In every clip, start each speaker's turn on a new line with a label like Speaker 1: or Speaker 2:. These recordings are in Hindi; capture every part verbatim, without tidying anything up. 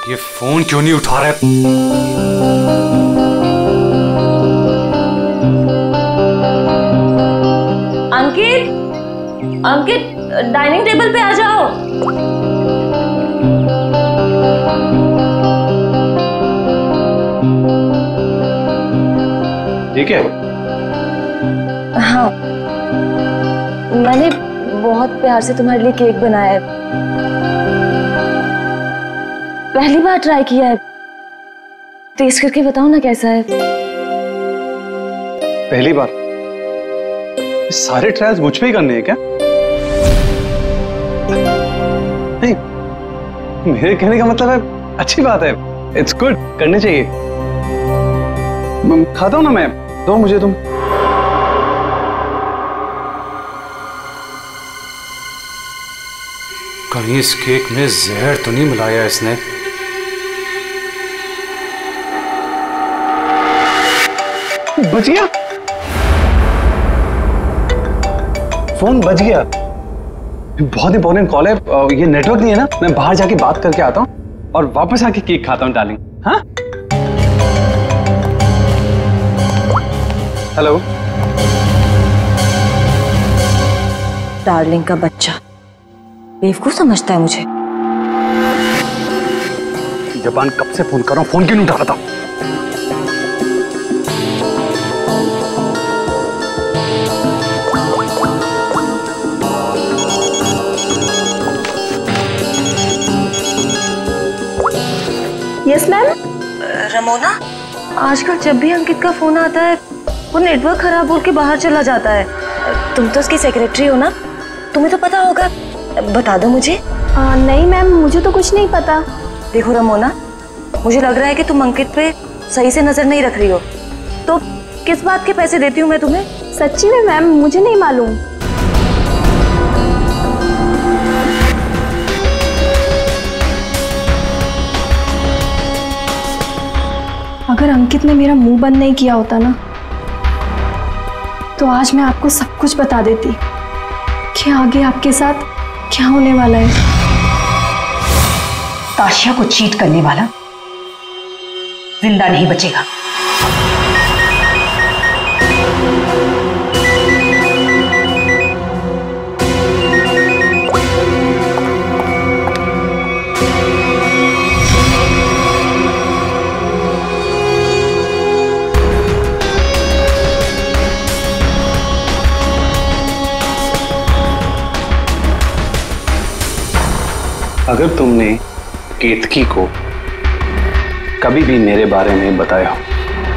Speaker 1: ये फोन क्यों नहीं उठा रहे?
Speaker 2: अंकित, अंकित डाइनिंग टेबल पे आ जाओ।
Speaker 1: ठीक है।
Speaker 2: हाँ, मैंने बहुत प्यार से तुम्हारे लिए केक बनाया है। पहली बार ट्राई किया है, टेस्ट करके बताओ ना कैसा है।
Speaker 1: पहली बार? सारे ट्रायल्स मुझ पे ही करने हैं क्या? नहीं, मेरे कहने का मतलब है अच्छी बात है, इट्स गुड, करने चाहिए। खाता हूं ना मैं, दो मुझे तुम। कहीं इस केक में जहर तो नहीं मिलाया इसने? बच गया, फोन बच गया। बहुत इंपॉर्टेंट कॉल है, ये नेटवर्क नहीं है ना, मैं बाहर जाके बात करके आता हूँ और वापस आके केक खाता हूँ डार्लिंग। हाँ, हेलो।
Speaker 2: डार्लिंग का बच्चा बेवकूफ समझता है मुझे।
Speaker 1: जबान कब से फोन कर रहा हूँ, फोन क्यों नहीं उठा रहा था?
Speaker 2: Yes ma'am. रमोना, आजकल जब भी अंकित का फोन आता है वो नेटवर्क खराब बोल के बाहर चला जाता है। तुम तो उसकी सेक्रेटरी हो ना, तुम्हें तो पता होगा, बता दो मुझे।
Speaker 3: आ, नहीं मैम, मुझे तो कुछ नहीं पता।
Speaker 2: देखो रमोना, मुझे लग रहा है कि तुम अंकित पे सही से नजर नहीं रख रही हो, तो किस बात के पैसे देती हूँ मैं तुम्हें?
Speaker 3: सच्ची में मैम, मुझे नहीं मालूम। अगर अंकित ने मेरा मुंह बंद नहीं किया होता ना, तो आज मैं आपको सब कुछ बता देती कि आगे आपके साथ क्या होने वाला है।
Speaker 4: ताशिया को चीट करने वाला जिंदा नहीं बचेगा।
Speaker 1: अगर तुमने केतकी को कभी भी मेरे बारे में बताया हो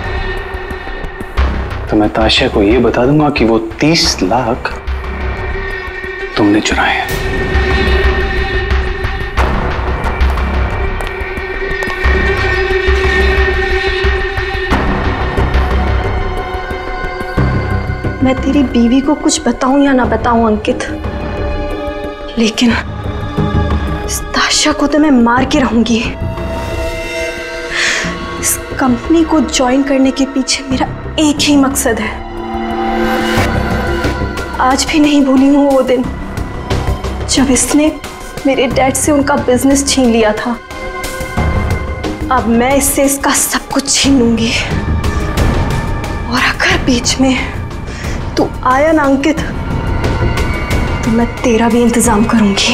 Speaker 1: तो मैं ताशिया को यह बता दूंगा कि वो तीस लाख तुमने चुराए हैं।
Speaker 3: मैं तेरी बीवी को कुछ बताऊं या ना बताऊं अंकित, लेकिन इस ताशिया को तो मैं मार के रहूंगी। इस कंपनी को ज्वाइन करने के पीछे मेरा एक ही मकसद है। आज भी नहीं भूली हूं वो दिन जब इसने मेरे डैड से उनका बिजनेस छीन लिया था। अब मैं इससे इसका सब कुछ छीन लूंगी, और अगर बीच में तू आया ना अंकित, तो मैं तेरा भी इंतजाम करूंगी।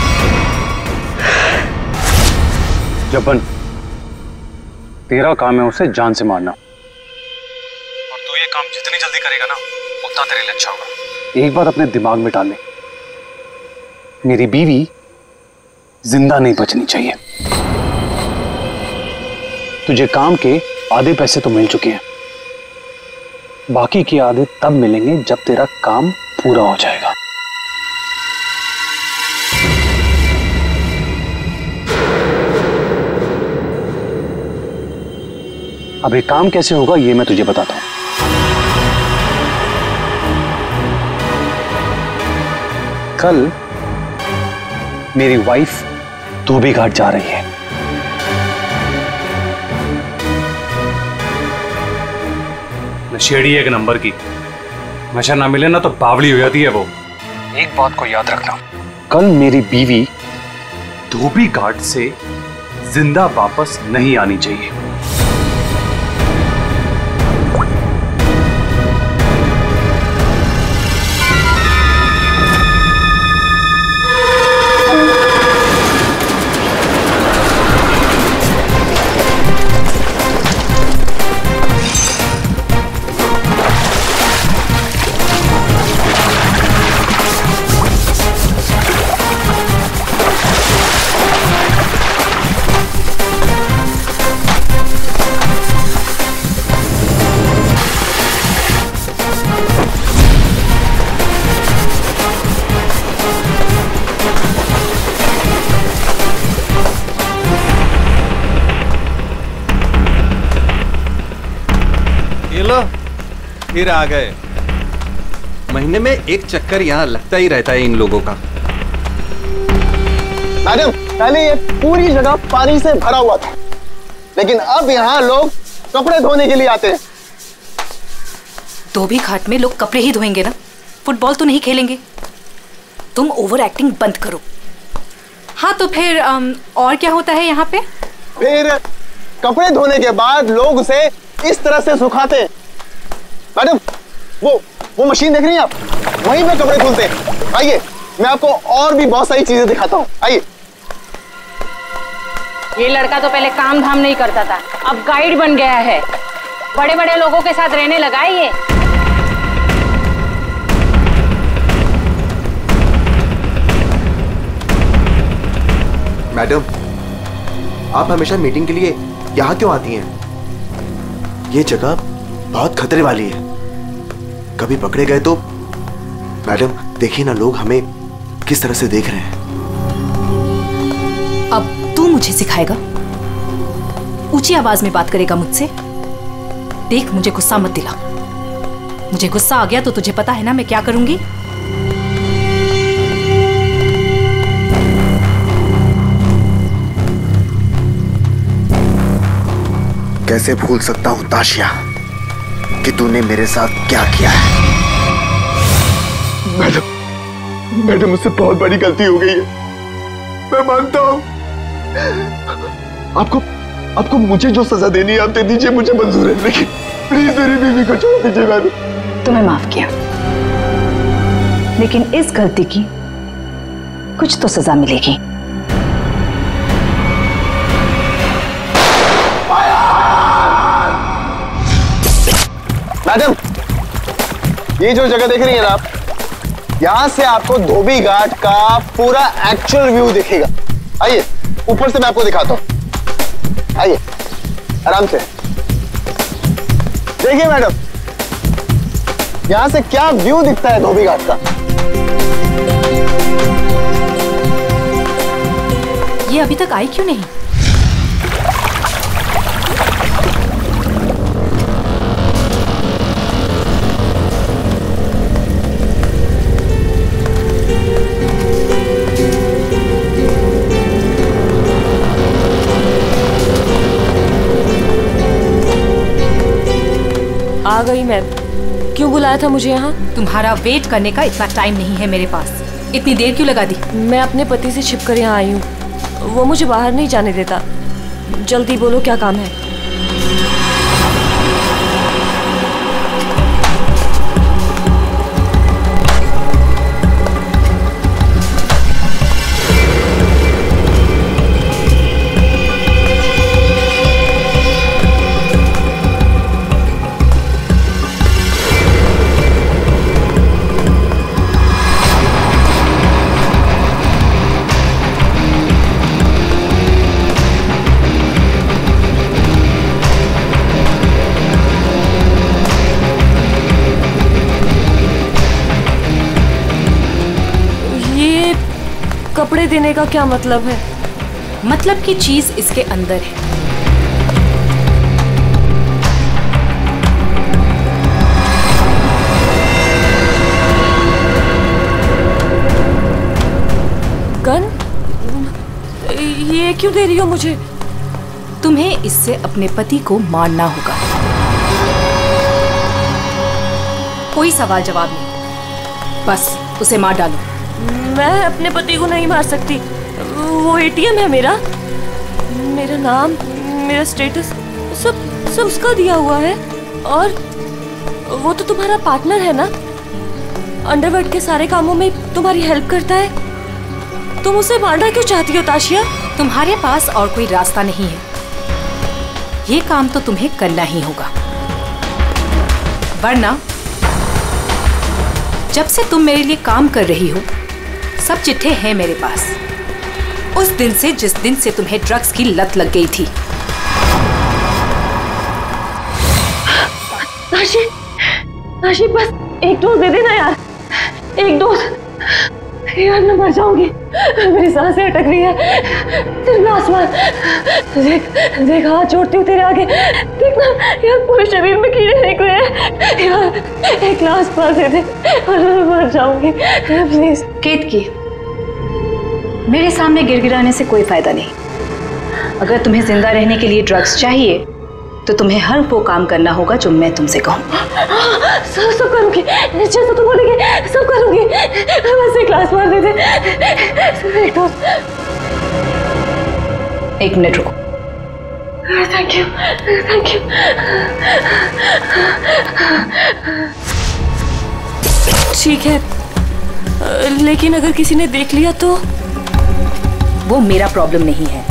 Speaker 1: जबन, तेरा काम है उसे जान से मारना, और तू ये काम जितनी जल्दी करेगा ना उतना तेरे लिए अच्छा होगा। एक बात अपने दिमाग में डाल ले, मेरी बीवी जिंदा नहीं बचनी चाहिए। तुझे काम के आधे पैसे तो मिल चुके हैं, बाकी के आधे तब मिलेंगे जब तेरा काम पूरा हो जाएगा। अब ये काम कैसे होगा ये मैं तुझे बताता हूं। कल मेरी वाइफ धोबी घाट जा रही है। नशेड़ी एक नंबर की, नशा ना मिले ना तो बावली हो जाती है वो। एक बात को याद रखना, कल मेरी बीवी धोबी घाट से जिंदा वापस नहीं आनी चाहिए।
Speaker 5: फिर आ गए। महीने में एक चक्कर यहाँ लगता ही रहता है इन लोगों का।
Speaker 6: मैडम, पहले ये पूरी जगह पानी से भरा हुआ था, लेकिन अब यहाँ लोग कपड़े धोने के लिए आते हैं।
Speaker 4: धोबी घाट में लोग कपड़े ही धोएंगे ना, फुटबॉल तो नहीं खेलेंगे। तुम ओवर एक्टिंग बंद करो। हाँ तो फिर आम, और क्या होता है यहाँ पे?
Speaker 6: फिर कपड़े धोने के बाद लोग उसे इस तरह से सुखाते हैं। मैडम, वो वो मशीन देख रही हैं आप? वहीं पे कपड़े धुलते हैं। आइए, मैं आपको और भी बहुत सारी चीजें दिखाता हूँ। आइए।
Speaker 7: ये लड़का तो पहले काम धाम नहीं करता था, अब गाइड बन गया है। बड़े बड़े लोगों के साथ रहने लगा है ये।
Speaker 8: मैडम, आप हमेशा मीटिंग के लिए यहाँ क्यों आती हैं? ये जगह बहुत खतरे वाली है, कभी पकड़े गए तो। मैडम देखिए ना, लोग हमें किस तरह से देख रहे हैं।
Speaker 4: अब तू मुझे सिखाएगा? ऊंची आवाज में बात करेगा मुझसे? देख, मुझे गुस्सा मत दिला। मुझे गुस्सा आ गया तो तुझे पता है ना मैं क्या करूंगी।
Speaker 8: कैसे भूल सकता हूं ताशिया कि तूने मेरे साथ क्या किया है।
Speaker 6: मैडम, मैडम मुझसे बहुत बड़ी गलती हो गई है, मैं मानता हूं। आपको आपको मुझे जो सजा देनी है आप दे दीजिए, मुझे मंजूर है, लेकिन प्लीज मेरी बीवी को छोड़ दीजिए। मैडम,
Speaker 4: तुम्हें माफ किया, लेकिन इस गलती की कुछ तो सजा मिलेगी।
Speaker 6: मैडम, ये जो जगह देख रही हैं आप, यहां से आपको धोबी घाट का पूरा एक्चुअल व्यू दिखेगा। आइए, ऊपर से मैं आपको दिखाता हूं। आइए, आराम से देखिए मैडम, यहां से क्या व्यू दिखता है धोबी घाट का।
Speaker 4: ये अभी तक आई क्यों नहीं?
Speaker 2: आ गई मैम। क्यों बुलाया था मुझे यहाँ?
Speaker 4: तुम्हारा वेट करने का इतना टाइम नहीं है मेरे पास। इतनी देर क्यों लगा दी?
Speaker 2: मैं अपने पति से छिपकर यहाँ आई हूँ, वो मुझे बाहर नहीं जाने देता। जल्दी बोलो, क्या काम है? कपड़े देने का क्या मतलब है?
Speaker 4: मतलब की चीज इसके अंदर है।
Speaker 2: गन? ये क्यों दे रही हो मुझे?
Speaker 4: तुम्हें इससे अपने पति को मारना होगा। कोई सवाल जवाब नहीं, बस उसे मार डालो।
Speaker 2: मैं अपने पति को नहीं मार सकती, वो एटीएम है मेरा। मेरा नाम, मेरा स्टेटस सब सब उसका दिया हुआ है। और वो तो तुम्हारा पार्टनर है ना, अंडरवर्ल्ड के सारे कामों में तुम्हारी हेल्प करता है। तुम उसे मारना क्यों चाहती हो ताशिया?
Speaker 4: तुम्हारे पास और कोई रास्ता नहीं है, ये काम तो तुम्हें करना ही होगा, वरना जब से तुम मेरे लिए काम कर रही हो सब चिट्ठे हैं मेरे पास, उस दिन से जिस दिन से तुम्हें ड्रग्स की लत लग गई थी।
Speaker 2: ताशी, ताशी बस एक डोज दे देना यार, एक डोज। यार मैं मर जाऊंगी, मेरी सांसें अटक रही है। सिर्फ आसमान देख, देख हाथ जोड़ती हूँ तेरे आगे, देखना यार पूरे शरीर में कीड़े निकले हैं। यार एक ग्लास पास दे दे और मैं मर जाऊंगी प्लीज।
Speaker 4: केतकी, मेरे सामने गिड़गिड़ाने से कोई फायदा नहीं। अगर तुम्हें जिंदा रहने के लिए ड्रग्स चाहिए तो तुम्हें हर वो काम करना होगा जो मैं तुमसे कहूँ।
Speaker 2: सब सब करूंगी, जैसा तुम बोलेगी सब करूंगी। बस एक ग्लास मार दे दे, एक डोज।
Speaker 4: एक मिनट रुको।
Speaker 2: Thank you, thank you. ठीक है, लेकिन अगर किसी ने देख लिया तो?
Speaker 4: वो मेरा प्रॉब्लम नहीं है।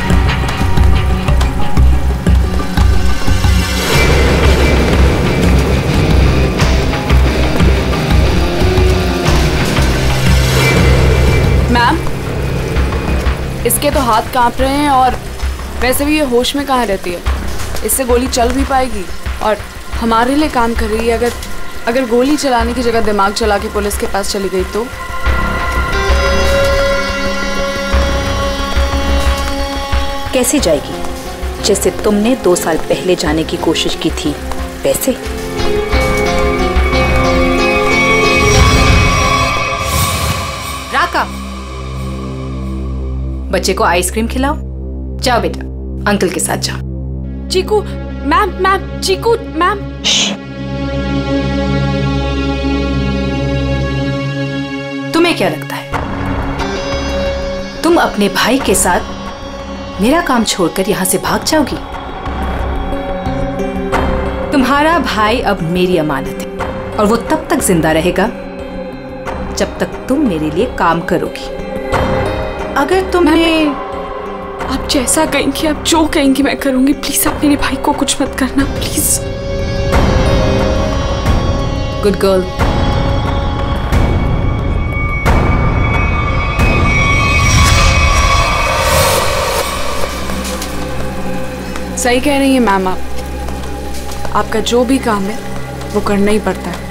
Speaker 9: मैम, इसके तो हाथ कांप रहे हैं और वैसे भी ये होश में कहाँ रहती है। इससे गोली चल भी पाएगी और हमारे लिए काम कर रही है। अगर अगर गोली चलाने की जगह दिमाग चला के पुलिस के पास चली गई तो?
Speaker 4: कैसे जाएगी? जैसे तुमने दो साल पहले जाने की कोशिश की थी वैसे। राका, बच्चे को आइसक्रीम खिलाओ। जाओ बेटा, अंकल के साथ जाओ।
Speaker 9: Chiku ma'am, ma'am Chiku ma'am.
Speaker 4: तुम्हें क्या लगता है तुम अपने भाई के साथ मेरा काम छोड़कर यहां से भाग जाओगी? तुम्हारा भाई अब मेरी अमानत है और वो तब तक जिंदा रहेगा जब तक तुम मेरे लिए काम करोगी। अगर तुमने
Speaker 9: आप जैसा कहेंगी, आप जो कहेंगी मैं करूंगी। प्लीज आप मेरे भाई को कुछ मत करना प्लीज।
Speaker 4: Good girl.
Speaker 9: सही कह रही है मैम आप। आपका जो भी काम है वो करना ही पड़ता है।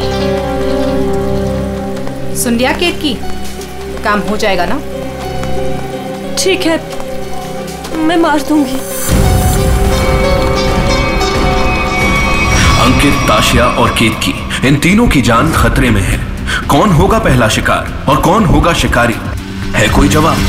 Speaker 4: सुन लिया केतकी, काम हो जाएगा ना?
Speaker 2: ठीक है, मैं मार दूंगी।
Speaker 10: अंकित, ताशिया और केतकी, इन तीनों की जान खतरे में है। कौन होगा पहला शिकार और कौन होगा शिकारी? है कोई जवाब?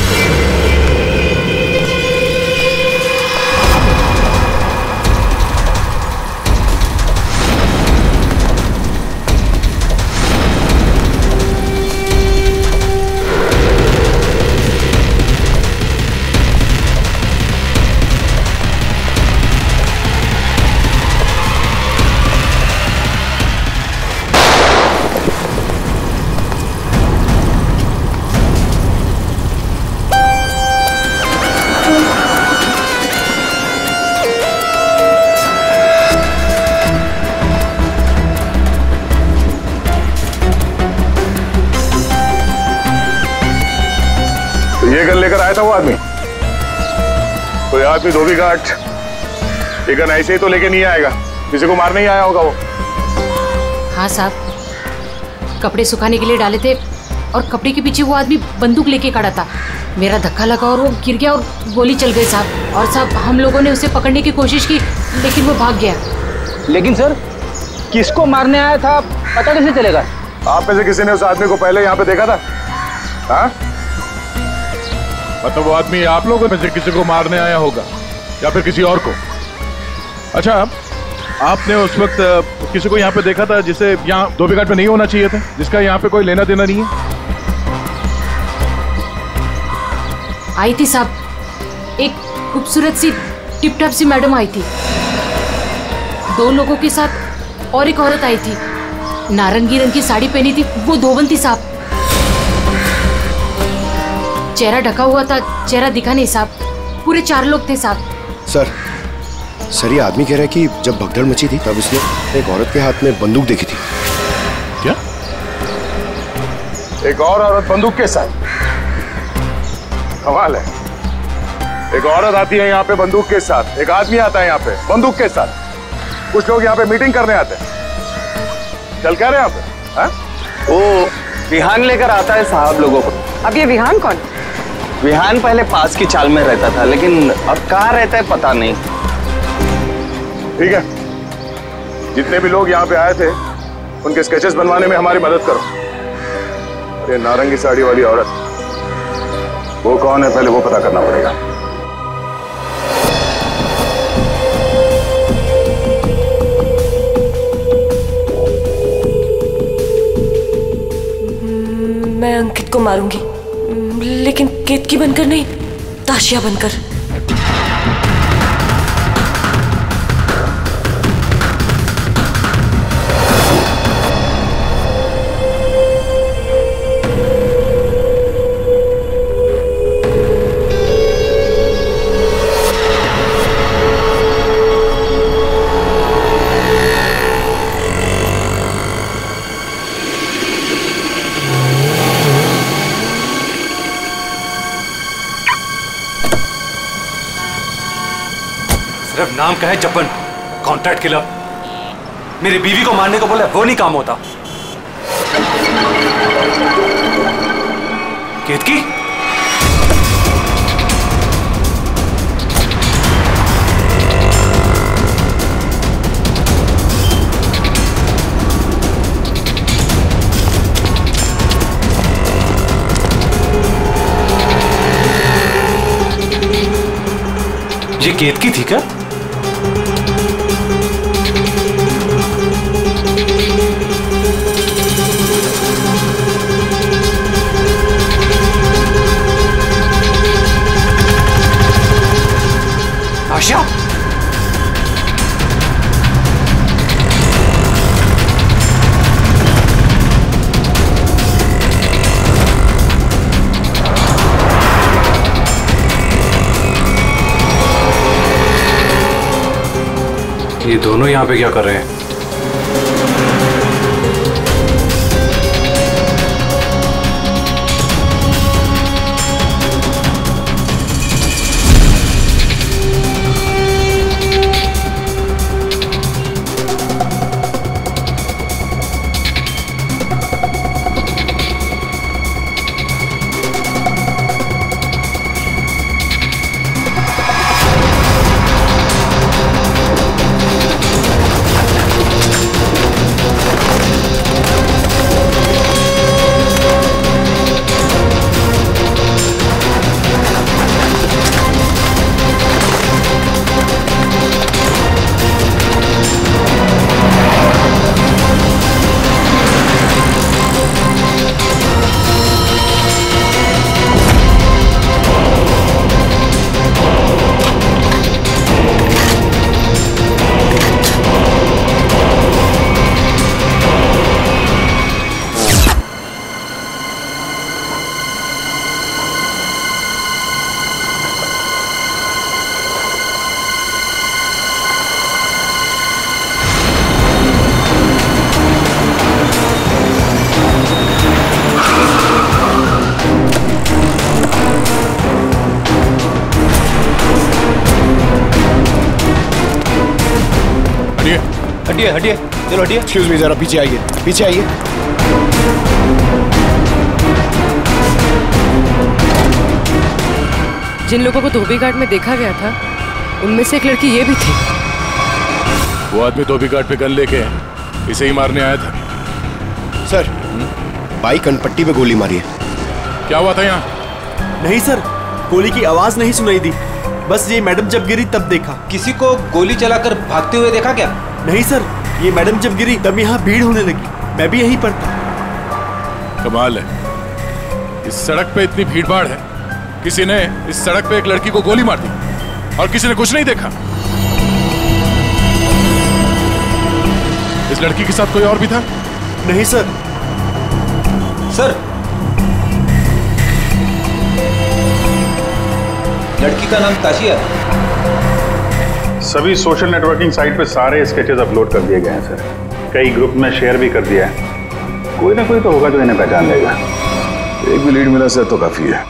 Speaker 11: ये गन लेकर आया था वो आदमी। कोई आदमी धोबी घाट ये गन ऐसे ही तो लेके नहीं आएगा, किसी को मारने ही आया होगा वो।
Speaker 7: हाँ साहब, कपड़े सुखाने के लिए डाले थे और कपड़े के पीछे वो आदमी बंदूक लेके खड़ा था। मेरा धक्का लगा और वो गिर गया और गोली चल गई साहब। और साहब हम लोगों ने उसे पकड़ने की कोशिश की लेकिन वो भाग गया।
Speaker 12: लेकिन सर किसको मारने आया था पता कैसे चलेगा?
Speaker 11: आप में से किसी ने उस आदमी को पहले यहाँ पे देखा था? हाँ? मतलब वो आदमी आप लोगों में से किसी को मारने आया होगा या फिर किसी और को? अच्छा, आपने उस वक्त किसी को यहाँ पे देखा था जिसे यहाँ धोबी घाट पे नहीं होना चाहिए था, जिसका यहाँ पे कोई लेना देना नहीं है?
Speaker 7: आई थी साहब, एक खूबसूरत सी टिप टॉप सी मैडम आई थी। दो लोगों के साथ और एक औरत आई थी, नारंगी रंग की साड़ी पहनी थी, वो धोबन थी साहब। चेहरा ढका हुआ था, चेहरा दिखा नहीं साहब। पूरे चार लोग थे साहब।
Speaker 13: सर सर ये आदमी कह रहा है कि जब भगदड़ मची थी तब उसने एक औरत के हाथ में बंदूक देखी थी।
Speaker 11: क्या? एक और औरत बंदूक के साथ? कमाल है। एक औरत आती है यहाँ पे बंदूक के साथ, एक आदमी आता है यहाँ पे बंदूक के साथ। कुछ लोग यहाँ पे मीटिंग करने आते हैं। चल कह रहे हैं यहाँ पे? हाँ?
Speaker 1: वो विहान लेकर आता है साहब लोगों को।
Speaker 14: अब ये विहान कौन?
Speaker 1: विहान पहले पास की चाल में रहता था, लेकिन अब कहाँ रहता है पता नहीं।
Speaker 11: ठीक है, जितने भी लोग यहाँ पे आए थे उनके स्केचेस बनवाने में हमारी मदद करो। ये नारंगी साड़ी वाली औरत, वो कौन है पहले वो पता करना पड़ेगा।
Speaker 2: मैं अंकित को मारूंगी, लेकिन केतकी बनकर नहीं, ताशिया बनकर।
Speaker 1: सिर्फ नाम का है जब्बन, कॉन्ट्रैक्ट किलर। मेरी बीवी को मारने को बोले वो नहीं काम होता। केतकी? ये केतकी थी क्या? आशा? ये दोनों यहाँ पे क्या कर रहे हैं?
Speaker 12: हटिए हटिए, चलो हटिए।
Speaker 13: एक्सक्यूज मी, जरा पीछे आइए, पीछे आइए।
Speaker 14: जिन लोगों को धोबी घाट में देखा गया था उनमें से एक लड़की ये भी थी।
Speaker 11: वो आदमी धोबी घाट पे गन लेके इसे ही मारने आया था।
Speaker 13: सर, बाई कनपट्टी पे गोली मारी है।
Speaker 11: क्या हुआ था यहाँ?
Speaker 15: नहीं सर, गोली की आवाज नहीं सुनाई दी, बस ये मैडम जब गिरी तब देखा।
Speaker 12: किसी को गोली चलाकर भागते हुए देखा क्या?
Speaker 15: नहीं सर, ये मैडम जब गिरी तब यहाँ भीड़ होने लगी, मैं भी यहीं पर था।
Speaker 11: कमाल है, इस सड़क पे इतनी भीड़ भाड़ है, किसी ने इस सड़क पे एक लड़की को गोली मार दी। और किसी ने कुछ नहीं देखा? इस लड़की के साथ कोई और भी था?
Speaker 15: नहीं सर।
Speaker 12: सर, लड़की का नाम ताशिया।
Speaker 16: सभी सोशल नेटवर्किंग साइट पे सारे स्केचेस अपलोड कर दिए गए हैं सर। कई ग्रुप में शेयर भी कर दिया है। कोई ना कोई तो होगा जो इन्हें पहचान लेगा।
Speaker 11: एक भी लीड मिला सर तो काफी है।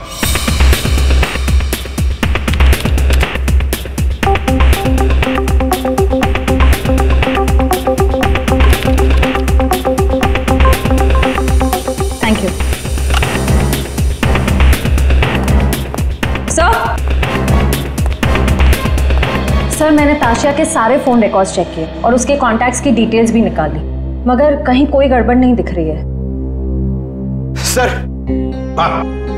Speaker 2: Thank you sir. सर, मैंने ताशिया के सारे फोन रिकॉर्ड्स चेक किए और उसके कॉन्टैक्ट्स की डिटेल्स भी निकाली, मगर कहीं कोई गड़बड़ नहीं दिख रही है।
Speaker 13: सर, हाँ।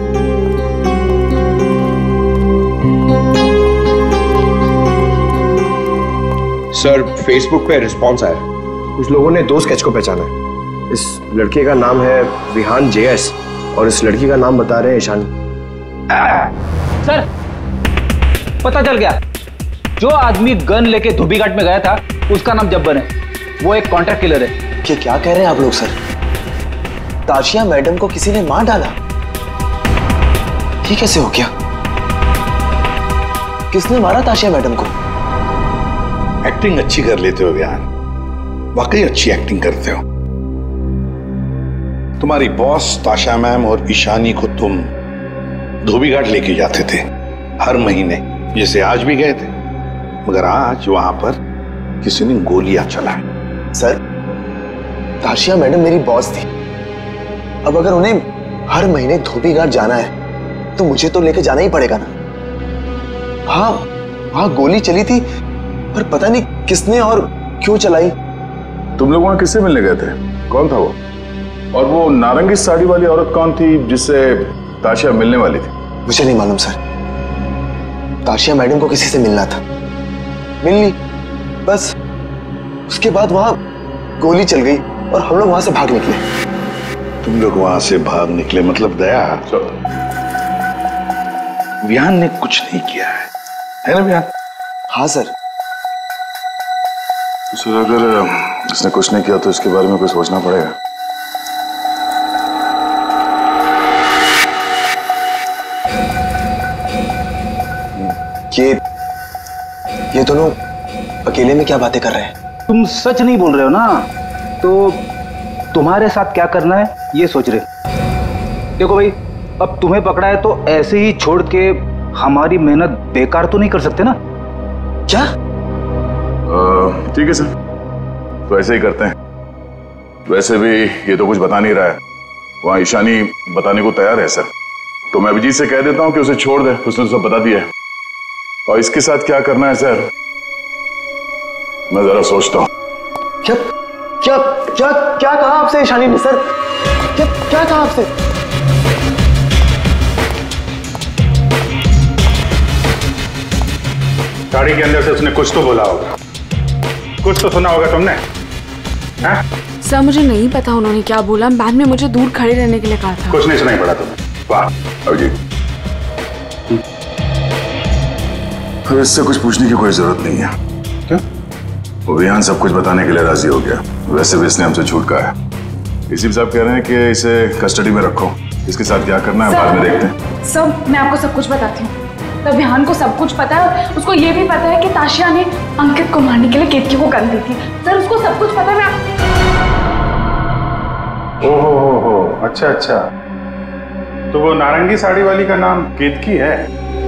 Speaker 13: सर, फेसबुक पे रिस्पॉन्स आया। कुछ लोगों ने दो स्केच को पहचाना है। इस लड़के का नाम है विहान जेएस और इस लड़की का नाम बता रहे हैं ईशानी।
Speaker 12: सर, पता चल गया। जो आदमी गन लेके धोबी घाट में गया था उसका नाम जब्बर है। वो एक कॉन्ट्रैक्ट किलर है।
Speaker 8: क्या क्या कह रहे हैं आप लोग सर? ताशिया मैडम को किसी ने मार डाला? ये कैसे हो गया? किसने मारा ताशिया मैडम को?
Speaker 17: एक्टिंग अच्छी कर लेते हो विहान, वाकई अच्छी एक्टिंग करते हो। तुम्हारी बॉस ताशिया मैम और ईशानी को तुम धोबी घाट लेके जाते थे हर महीने, जैसे आज भी गए थे, मगर आज वहां पर किसी ने गोलियां चलाई।
Speaker 8: सर, ताशिया मैडम मेरी बॉस थी। अब अगर उन्हें हर महीने धोबी घाट जाना है तो मुझे तो लेके जाना ही पड़ेगा ना। हाँ, वहां गोली चली थी, पर पता नहीं किसने और क्यों चलाई।
Speaker 11: तुम लोग वहां किससे मिलने गए थे? कौन था वो? और वो नारंगी साड़ी वाली औरत कौन थी जिससे ताशिया मिलने वाली थी?
Speaker 8: मुझे नहीं मालूम सर। ताशिया मैडम को किसी से मिलना था, मिल ली, बस। उसके बाद वहां गोली चल गई और हम लोग वहां से भाग निकले।
Speaker 17: तुम लोग वहां से भाग निकले मतलब दया? विहान ने कुछ नहीं किया है, है ना विहान?
Speaker 8: हाँ सर।
Speaker 11: सर, अगर इसने कुछ नहीं किया तो इसके बारे में कुछ सोचना पड़ेगा।
Speaker 8: ये ये दोनों अकेले में क्या बातें कर रहे हैं?
Speaker 12: तुम सच नहीं बोल रहे हो ना, तो तुम्हारे साथ क्या करना है ये सोच रहे। देखो भाई, अब तुम्हें पकड़ा है तो ऐसे ही छोड़ के हमारी मेहनत बेकार तो नहीं कर सकते ना।
Speaker 8: क्या?
Speaker 11: ठीक है सर, तो ऐसे ही करते हैं। वैसे भी ये तो कुछ बता नहीं रहा है, वहां ईशानी बताने को तैयार है सर, तो मैं अभिजीत से कह देता हूं कि उसे छोड़ दे, उसने तो सब बता दिया है। और इसके साथ क्या करना है सर, मैं जरा सोचता हूं।
Speaker 8: क्या क्या क्या क्या कहा आपसे ईशानी ने सर? क्या क्या कहा आपसे?
Speaker 16: गाड़ी के अंदर से उसने कुछ तो बोला होगा, कुछ तो सुना होगा तुमने, हाँ?
Speaker 9: सर, मुझे नहीं पता उन्होंने क्या बोला। बाद में मुझे दूर खड़े रहने के लिए कहा था।
Speaker 16: कुछ नहीं सुनाई पड़ा तुम्हें? वाह
Speaker 11: अभिजीत, फिर इससे कुछ पूछने की कोई जरूरत नहीं है।
Speaker 16: क्यों?
Speaker 11: वो विहान सब कुछ बताने के लिए राजी हो गया। वैसे भी इसने हमसे झूठ कहा है। इसी साहब कह रहे हैं कि इसे कस्टडी में रखो, इसके साथ क्या करना है बाद में देखते हैं।
Speaker 9: सर, मैं आपको सब कुछ बताती हूँ। तब विहान को सब कुछ पता है। उसको ये भी पता है कि ताशिया ने अंकित को मारने के लिए केतकी को गन दी थी। सर, उसको सब कुछ पता है। मैं
Speaker 16: ओहो हो हो, अच्छा अच्छा, तो वो नारंगी साड़ी वाली का नाम केतकी है।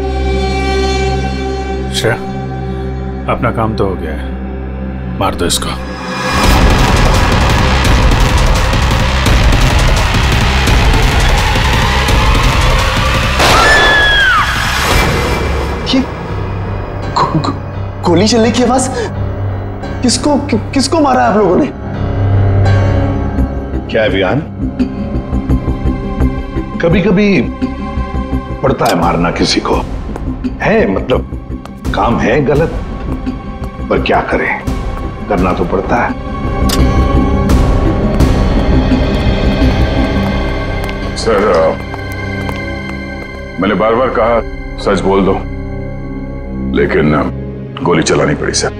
Speaker 18: श्रेया, अपना काम तो हो गया है, मार दो इसको।
Speaker 8: ये गो, गो, गोली चलने की आवाज, किसको कि, किसको मारा है आप लोगों ने?
Speaker 17: क्या है विहान, कभी कभी पड़ता है मारना किसी को, है मतलब काम है गलत, पर क्या करें, करना तो पड़ता है।
Speaker 11: सर, मैंने बार बार कहा सच बोल दो,
Speaker 16: लेकिन गोली चलानी पड़ी सर।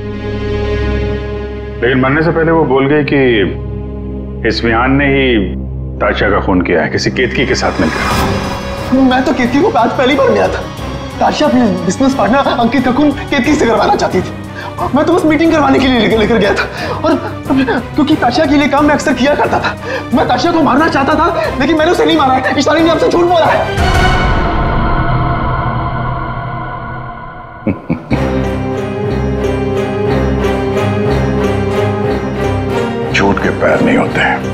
Speaker 16: लेकिन मरने से पहले वो बोल गई कि इस विहान ने ही ताशा का खून किया है, किसी केतकी के साथ मिलकर।
Speaker 6: मैं तो केतकी को आज पहली बार मिला था। ताशा अपने बिजनेस पार्टनर अंकित का खून केतकी से करवाना चाहती थी। मैं तो बस मीटिंग करवाने के लिए लेकर लेकर गया था, और क्योंकि ताशा के लिए काम मैं अक्सर किया करता था। मैं ताशा को मारना चाहता था, लेकिन मैंने उसे नहीं मारा है। ईशानी ने आपसे झूठ बोला है।
Speaker 17: झूठ के पैर नहीं होते हैं।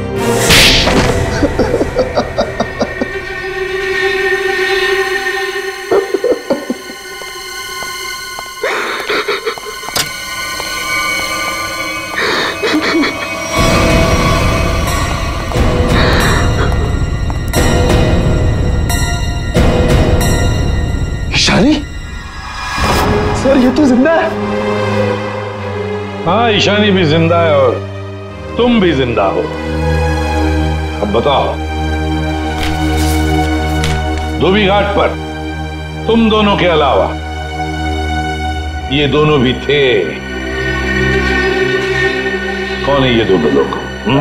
Speaker 6: ईशानी, सर ये तो जिंदा है।
Speaker 19: हाँ, ईशानी भी जिंदा है और तुम भी जिंदा हो। अब बताओ, धोबी घाट पर तुम दोनों के अलावा ये दोनों भी थे। कौन है ये दोनों लोग? हुँ?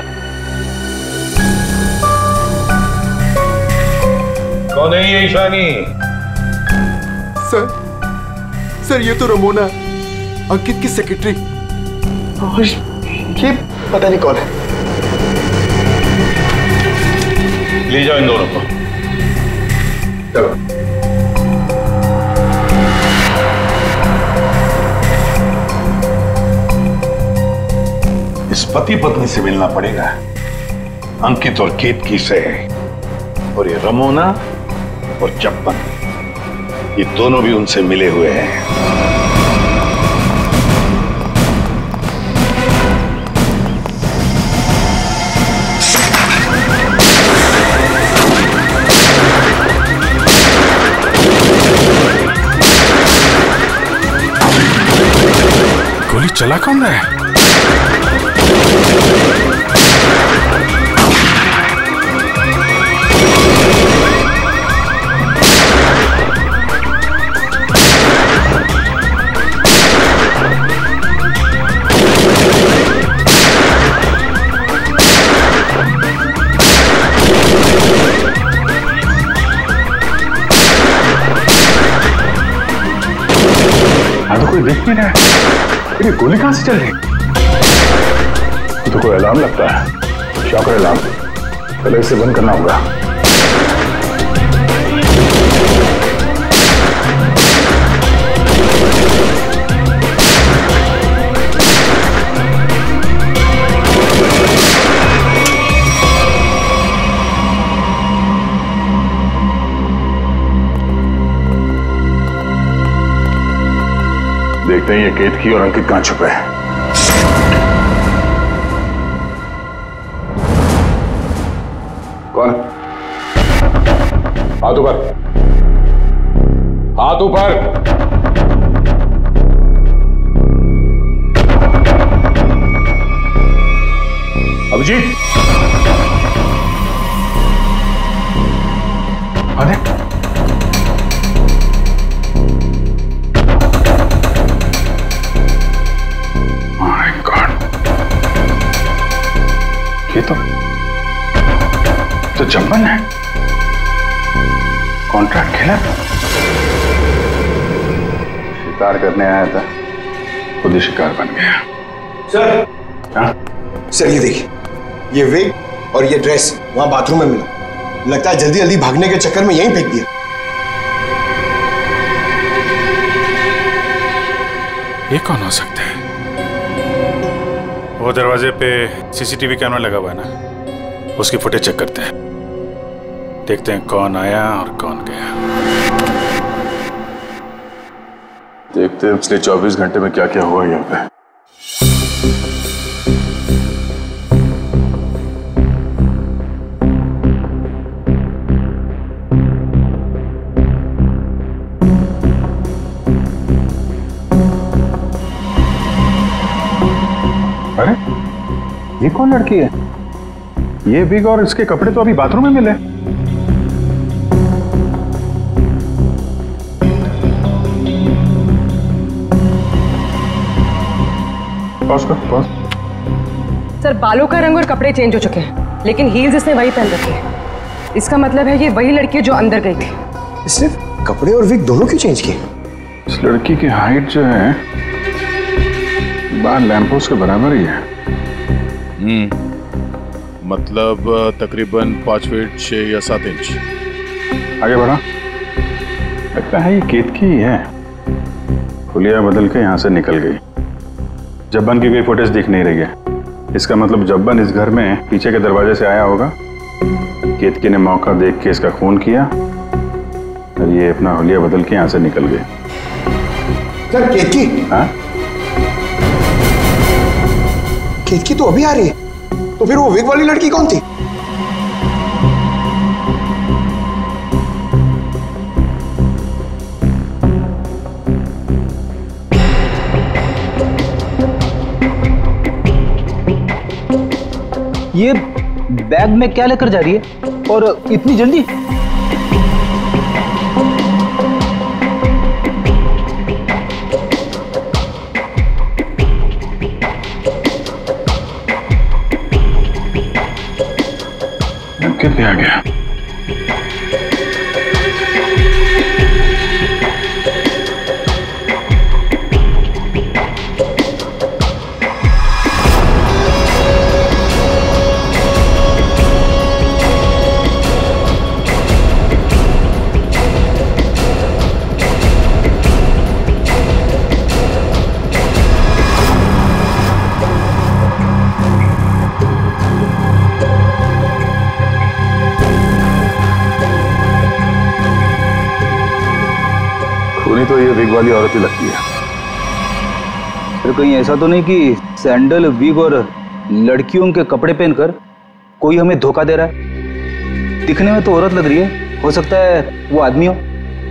Speaker 19: कौन है ये ईशानी?
Speaker 6: सर, सर ये तो रमोना, अंकित की सेक्रेटरी। ये पता नहीं कौन है।
Speaker 19: ले जाओ इन दोनों को। चलो।
Speaker 17: इस पति पत्नी से मिलना पड़ेगा, अंकित और केतकी से। और ये रमोना और चप्पन, ये दोनों भी उनसे मिले हुए हैं।
Speaker 18: गोली चला कौन है?
Speaker 16: कोई देख नहीं रहा है। ये गोली कहां से चल रही? ये तो कोई अलार्म लगता है, शॉकर अलार्म। पहले इसे बंद करना होगा। देखते हैं ये केतकी और अंकित कहां छुपे हैं। कौन? हाथ ऊपर, हाथ ऊपर। अभिजीत, अरे ये तो तो चंपन है। कॉन्ट्रैक्ट खेला था, शिकार करने आया था, खुद ही शिकार बन गया।
Speaker 13: सर,
Speaker 16: हाँ?
Speaker 13: सर ये देखिए, ये विग और ये ड्रेस वहां बाथरूम में मिला। लगता है जल्दी जल्दी भागने के चक्कर में यहीं फेंक दिया।
Speaker 18: ये कौन हो सकता है? वो दरवाजे पे सीसीटीवी कैमरा लगा हुआ है ना, उसकी फुटेज चेक करते हैं। देखते हैं कौन आया और कौन गया।
Speaker 16: देखते हैं पिछले चौबीस घंटे में क्या क्या हुआ यहाँ पे। अरे ये कौन लड़की है? ये विग और इसके कपड़े तो अभी बाथरूम में मिले। पॉज कर, पॉज।
Speaker 14: सर बालों का रंग और कपड़े चेंज हो चुके हैं, लेकिन हील्स इसने वही पहन रखी है। इसका मतलब है ये वही लड़की है जो अंदर गई थी।
Speaker 13: इसने कपड़े और विग दोनों क्यों चेंज किए?
Speaker 16: इस लड़की की हाइट जो है बाहर लैंपोस्ट के बराबर ही है।
Speaker 11: हम्म मतलब तकरीबन पाँच फीट छः या सात इंच।
Speaker 16: आगे बढ़ा। लगता है ये केतकी ही है। हुलिया बदल के यहाँ से निकल गई। जब्बन की कोई फुटेज दिख नहीं रही है। इसका मतलब जब्बन इस घर में पीछे के दरवाजे से आया होगा। केतकी ने मौका देख के इसका खून किया और ये अपना हुलिया बदल के यहाँ से निकल गई।
Speaker 13: सर केतकी?
Speaker 16: हाँ?
Speaker 13: केतकी तो अभी आ रही है, तो फिर वो विग वाली लड़की कौन थी?
Speaker 12: ये बैग में क्या लेकर जा रही है और इतनी जल्दी?
Speaker 16: कितने आ गया? तो ये विग वाली औरत ही लगती है।
Speaker 12: फिर कहीं ऐसा तो नहीं कि सैंडल, विग और लड़कियों के कपड़े पहनकर कोई हमें धोखा दे रहा है? दिखने में तो औरत लग रही है, हो सकता है वो आदमी हो।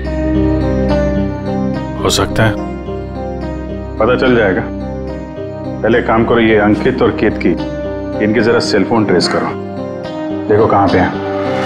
Speaker 16: हो सकता है, पता चल जाएगा। पहले काम करो, ये अंकित और केतकी, इनके जरा सेलफोन ट्रेस करो, देखो कहाँ पे हैं।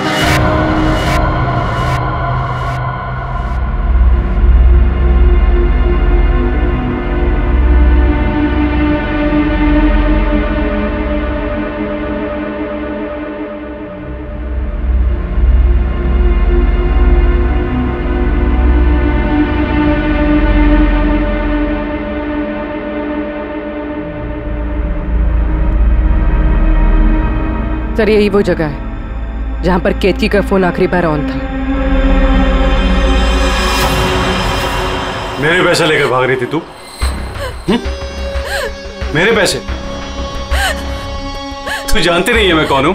Speaker 14: सर यही वो जगह है जहां पर केतकी का फोन आखिरी बार ऑन था।
Speaker 1: मेरे पैसे लेकर भाग रही थी तू? हुँ? मेरे पैसे? तू जानती नहीं है मैं कौन हूं?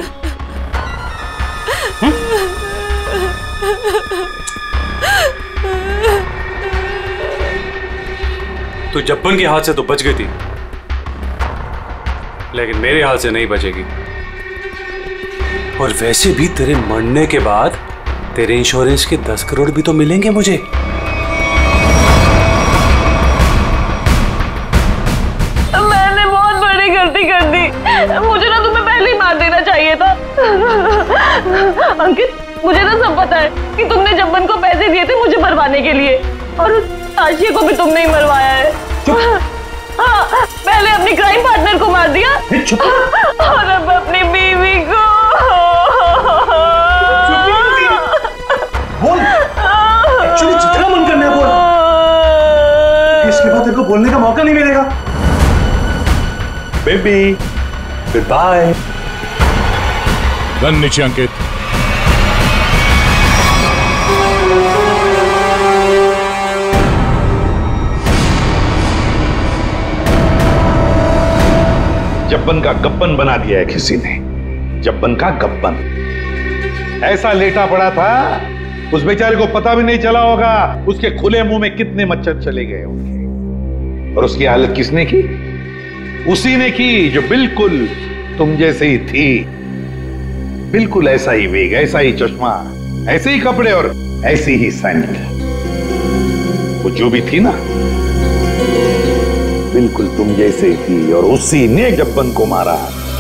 Speaker 1: तू जब्बन के हाथ से तो बच गई थी, लेकिन मेरे हाथ से नहीं बचेगी। और वैसे भी तेरे मरने के बाद तेरे इंश्योरेंस के दस करोड़ भी तो मिलेंगे मुझे।
Speaker 2: मैंने बहुत बड़ी गलती कर दी, मुझे ना तुम्हें पहले ही मार देना चाहिए था। अंकित, मुझे ना सब पता है कि तुमने जब्बन को पैसे दिए थे मुझे मरवाने के लिए, और उस आशिया को भी तुमने ही मरवाया है। हाँ, पहले अपनी क्राइम पार्टनर को मार दिया और अब अपनी बीवी को।
Speaker 6: बोल, एक्चुअली जितना मन करना है बोल, इसके बाद तेरे को बोलने का मौका नहीं मिलेगा।
Speaker 16: Baby, good bye.
Speaker 11: गन नीचे अंकित।
Speaker 17: जब्बन का गब्बन बना दिया है किसी ने, जब्बन का गब्बन। ऐसा लेटा पड़ा था, उस बेचारे को पता भी नहीं चला होगा उसके खुले मुंह में कितने मच्छर चले गए होंगे। और उसकी हालत किसने की? उसी ने की जो बिल्कुल तुम जैसे ही थी, बिल्कुल ऐसा ही वेग, ऐसा ही चश्मा, ऐसे ही कपड़े और ऐसी ही सैंडल। वो जो भी थी ना, बिल्कुल तुम जैसे ही थी, और उसी ने जब्बन को मारा।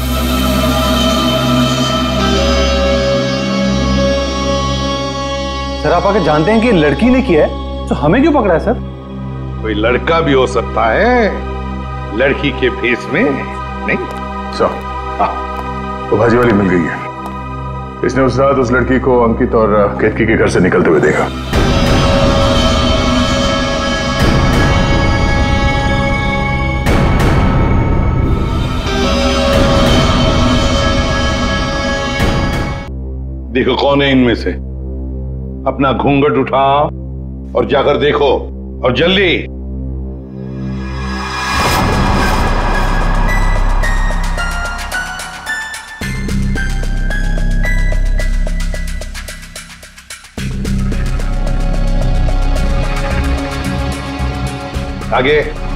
Speaker 1: सर आप आके जानते हैं कि लड़की ने किया है, तो हमें क्यों पकड़ा है सर?
Speaker 17: कोई लड़का भी हो सकता है, लड़की के भेस में नहीं।
Speaker 16: सो तो भाजी वाली मिल गई है। इसने उस रात उस लड़की को अंकित और केतकी के घर से निकलते हुए देखा।
Speaker 17: देखो कौन है इनमें से। अपना घूंघट उठाओ और जाकर देखो, और जल्दी। आगे।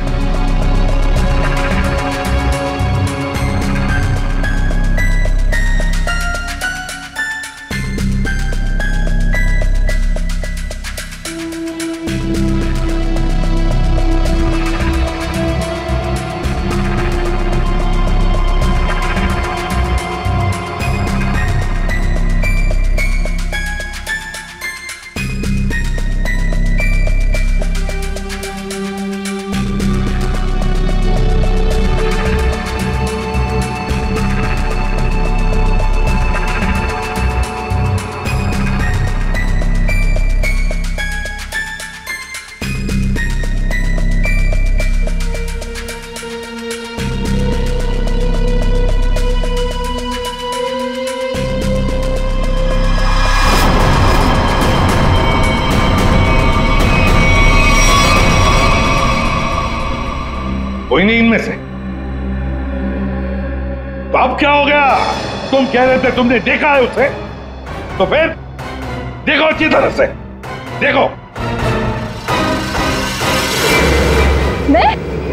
Speaker 17: कोई नहीं इनमें से। तो अब क्या हो गया? तुम कह रहे थे तुमने देखा है उसे, तो फिर देखो अच्छी तरह से देखो।
Speaker 3: मैं?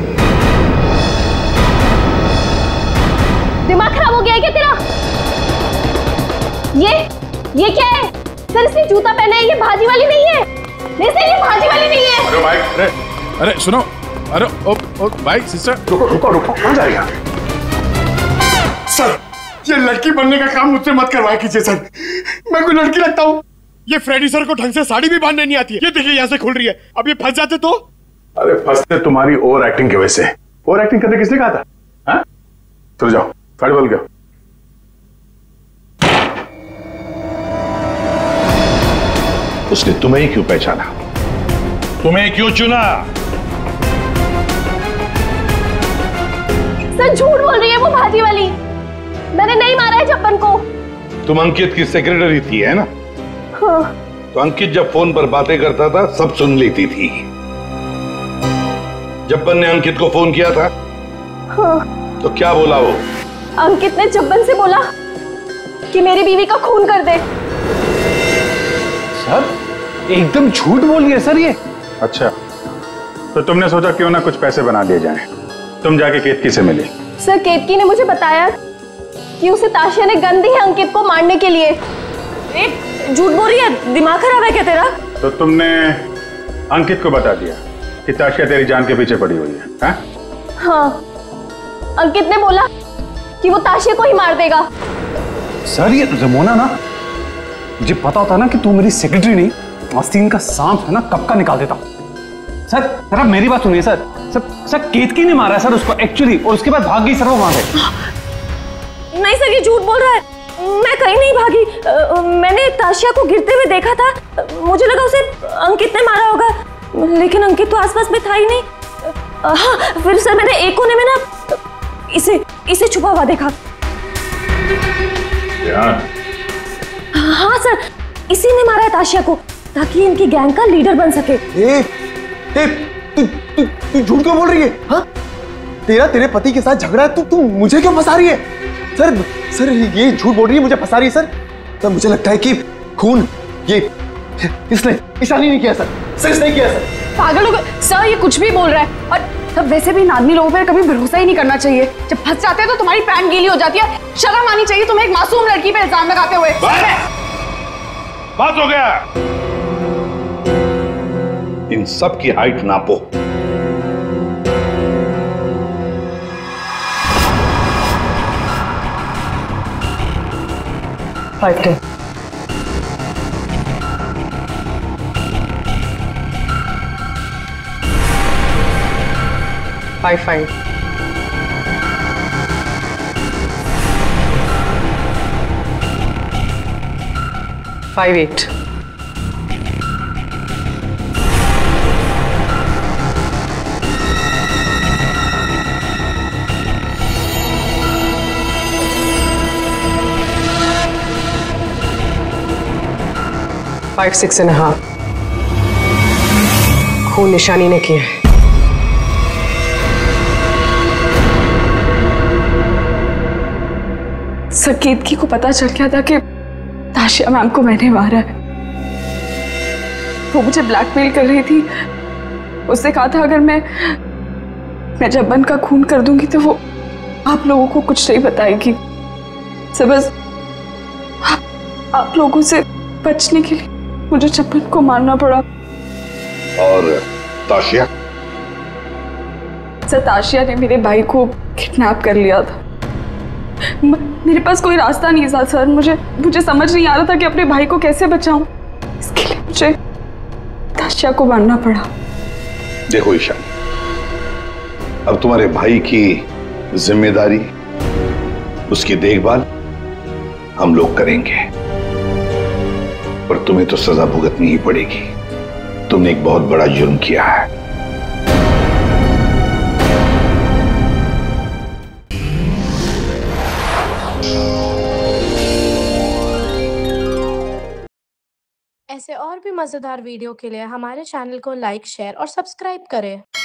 Speaker 3: दिमाग खराब हो गया है क्या तेरा? ये ये क्या है? सर इसने जूता पहना है, ये भाजी वाली नहीं है। नहीं सर ये भाजी वाली नहीं है।
Speaker 11: अरे भाई, अरे अरे सुनो, अरे ओ, ओ भाई सिस्टर,
Speaker 17: रुको रुको रुको, कहाँ जाएगा?
Speaker 15: सर ये लड़की बनने का काम मुझसे मत करवाया कीजिए सर, मैं कोई लड़की लगता हूँ? ये फ्रेडी सर को ढंग से साड़ी भी बांधने नहीं आती है। ये देखिए यहाँ से खुल रही है, अब ये फंस जाते तो?
Speaker 16: अरे फंसते तुम्हारी ओवर एक्टिंग की वजह से। ओवर एक्टिंग करने किसने कहा था? हाँ? चलो जाओ, साड़ी बोल गया।
Speaker 17: उसने तुम्हें क्यों पहचाना? तुम्हें क्यों चुना?
Speaker 3: सर झूठ बोल रही है वो भाजी वाली, मैंने नहीं मारा है जब्बन को।
Speaker 17: तुम अंकित की सेक्रेटरी थी है ना?
Speaker 3: हाँ।
Speaker 17: तो अंकित जब फोन पर बातें करता था सब सुन लेती थी। जब्बन ने अंकित को फोन किया था?
Speaker 3: हाँ।
Speaker 17: तो क्या बोला वो?
Speaker 3: अंकित ने जब्बन से बोला कि मेरी बीवी का खून कर दे।
Speaker 12: सर एकदम झूठ बोल रही है सर ये।
Speaker 16: अच्छा, तो तुमने सोचा क्यों ना कुछ पैसे बना दिए जाएं। तुम जाके केतकी से मिली?
Speaker 3: सर केतकी ने मुझे बताया कि उसे ताशिया ने गन दी है अंकित को मारने के लिए।
Speaker 2: झूठ बोल रही है, दिमाग खराब है क्या तेरा?
Speaker 16: तो तुमने अंकित को बता दिया कि ताशिया तेरी जान के पीछे पड़ी हुई है? हा?
Speaker 3: हाँ, अंकित ने बोला कि वो ताशिया को ही मार देगा।
Speaker 1: सर ये रमोना ना, मुझे पता होता ना कि तू मेरी सेक्रेटरी नहीं, आस्तीन का सांप है ना, कब का निकाल देता। सर सर आप मेरी बात सुनिए सर। सर सर केतकी ने मारा है सर उसको एक्चुअली, और उसके बाद भाग गई सर वो वहां से।
Speaker 2: नहीं सर ये झूठ बोल रहा है, मैं कहीं नहीं भागी। आ, मैंने ताशिया को गिरते हुए देखा था, मुझे लगा उसे अंकित ने मारा होगा, लेकिन अंकित तो आसपास में था ही नहीं। आ, हाँ फिर सर मैंने एक कोने में ना इसे इसे छुपा हुआ देखा।
Speaker 16: यार।
Speaker 2: हाँ सर इसी ने मारा है ताशिया को, ताकि इनकी गैंग का लीडर बन सके।
Speaker 6: ए, ए, तू तू तू झूठ क्यों बोल रही है? हाँ? तेरा तेरे पति के साथ झगड़ा है, तू तू मुझे क्यों फंसा रही है? सर सर ये झूठ बोल रही है, मुझे फंसा रही है सर। सर मुझे लगता है कि खून ये इसने ईशानी नहीं किया सर, सर इसने किया सर।
Speaker 9: पागल हो गए सर, ये कुछ भी बोल रहा है। और तब वैसे भी आदमी लोगों पर कभी भरोसा ही नहीं करना चाहिए। जब फंस जाते हैं तो तुम्हारी पैंट गीली हो जाती है। शर्म आनी चाहिए तुम्हें एक मासूम लड़की पे इल्जाम लगाते हुए।
Speaker 17: बात हो गया, इन सब की हाइट नापो।
Speaker 14: Five ten. Five five. Five eight. Five six and half. खून निशानी ने किया है।
Speaker 9: सर केतकी को पता चल गया था कि ताशिया मैम को मैंने मारा है। वो मुझे ब्लैकमेल कर रही थी। उसने कहा था अगर मैं मैं जब्बन का खून कर दूंगी तो वो आप लोगों को कुछ नहीं बताएगी। सर बस आप, आप लोगों से बचने के लिए मुझे जब्बन को मारना पड़ा।
Speaker 17: और ताशिया?
Speaker 9: सर ताशिया ने मेरे भाई को किडनैप कर लिया था। म, मेरे पास कोई रास्ता नहीं था सर। मुझे मुझे समझ नहीं आ रहा था कि अपने भाई को कैसे बचाऊं। इसके लिए मुझे ताशिया को मारना पड़ा।
Speaker 17: देखो ईशानी, अब तुम्हारे भाई की जिम्मेदारी, उसकी देखभाल हम लोग करेंगे, पर तुम्हें तो सजा भुगतनी ही पड़ेगी। तुमने एक बहुत बड़ा जुर्म किया है।
Speaker 20: ऐसे और भी मजेदार वीडियो के लिए हमारे चैनल को लाइक, शेयर और सब्सक्राइब करें।